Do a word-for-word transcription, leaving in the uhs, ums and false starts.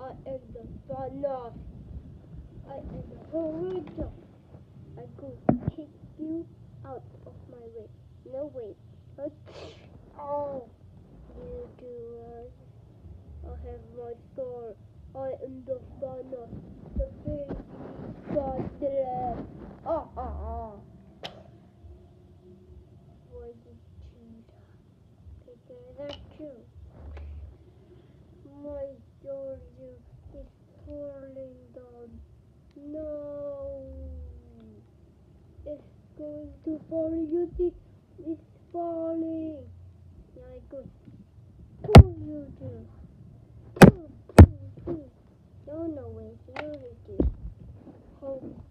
I am the Thanos. I am the horror. I go kick you out of my way. No way. Oh, you do it. I have my scar. I am the Thanos. The baby father. Ah ah ah. Why did you die? Because that's you. My Georgia is falling down. No. It's going to fall. You see, it's falling. Yeah, good. Pull you do. Pull, pull, pull. No, no way. You do. Hold.